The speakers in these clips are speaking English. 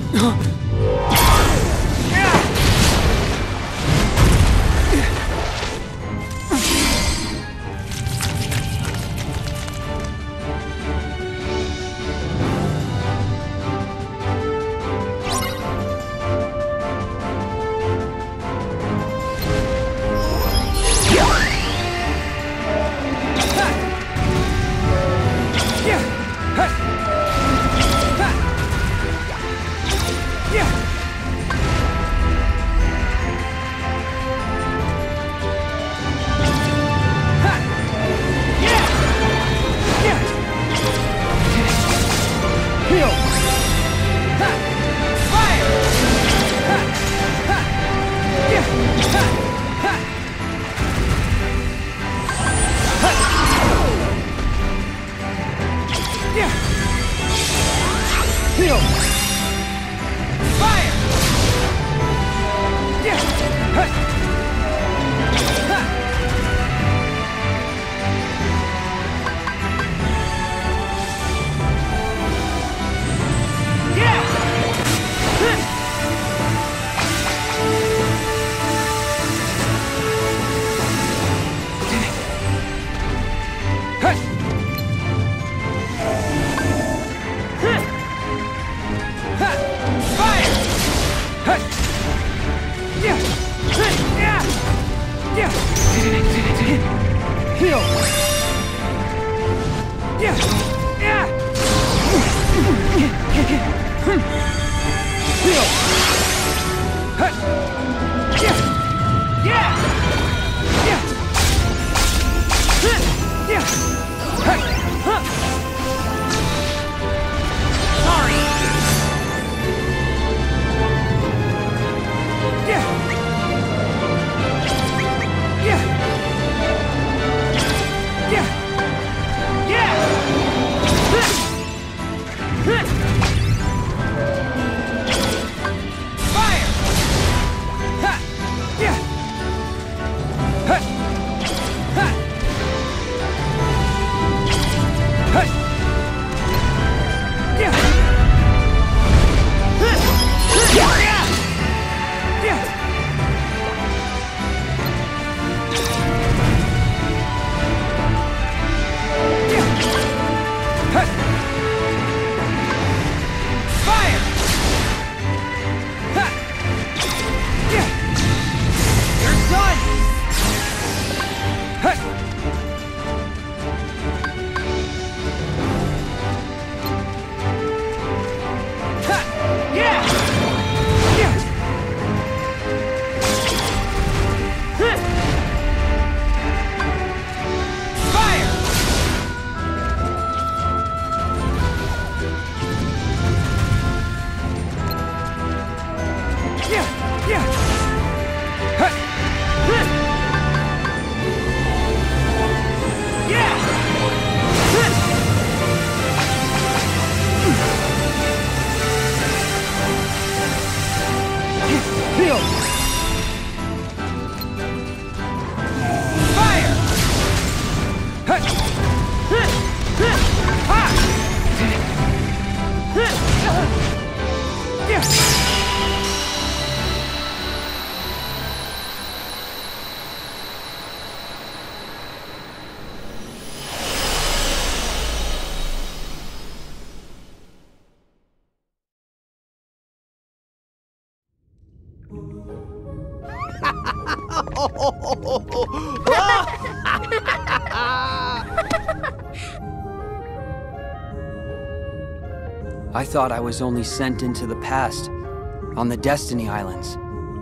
I thought I was only sent into the past, on the Destiny Islands.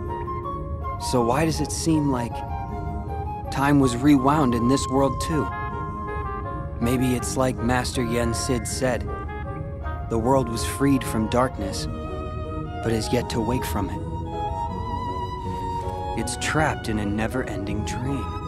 So why does it seem like time was rewound in this world too? Maybe it's like Master Yen Sid said. The world was freed from darkness, but is yet to wake from it. It's trapped in a never-ending dream.